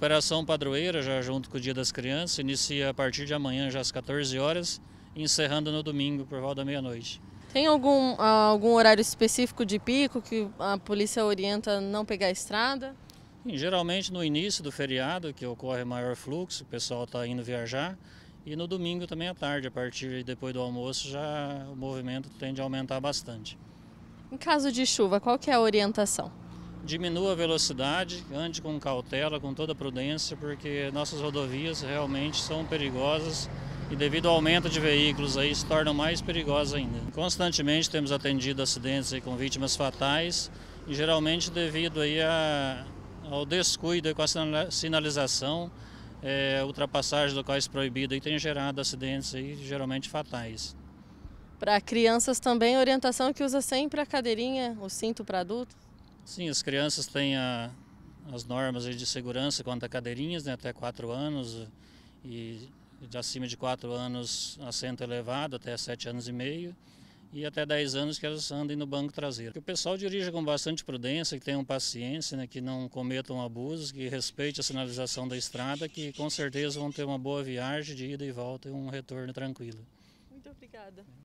Operação Padroeira, já junto com o Dia das Crianças, inicia a partir de amanhã, já às 14 horas, encerrando no domingo, por volta da meia-noite. Tem algum horário específico de pico que a polícia orienta não pegar a estrada? E, geralmente no início do feriado, que ocorre maior fluxo, o pessoal está indo viajar, e no domingo também à tarde, a partir de depois do almoço, já o movimento tende a aumentar bastante. Em caso de chuva, qual que é a orientação? Diminua a velocidade, ande com cautela, com toda prudência, porque nossas rodovias realmente são perigosas e devido ao aumento de veículos aí se tornam mais perigosas ainda. Constantemente temos atendido acidentes aí com vítimas fatais e geralmente devido aí ao descuido aí com a sinalização, ultrapassagem de locais proibidos aí tem gerado acidentes aí geralmente fatais. Para crianças também, a orientação é que usa sempre a cadeirinha, o cinto para adulto? Sim, as crianças têm as normas de segurança quanto a cadeirinhas, né, até 4 anos e de acima de 4 anos assento elevado, até 7 anos e meio e até 10 anos que elas andem no banco traseiro. Que o pessoal dirija com bastante prudência, que tenham paciência, né, que não cometam abusos, que respeite a sinalização da estrada, que com certeza vão ter uma boa viagem de ida e volta e um retorno tranquilo. Muito obrigada.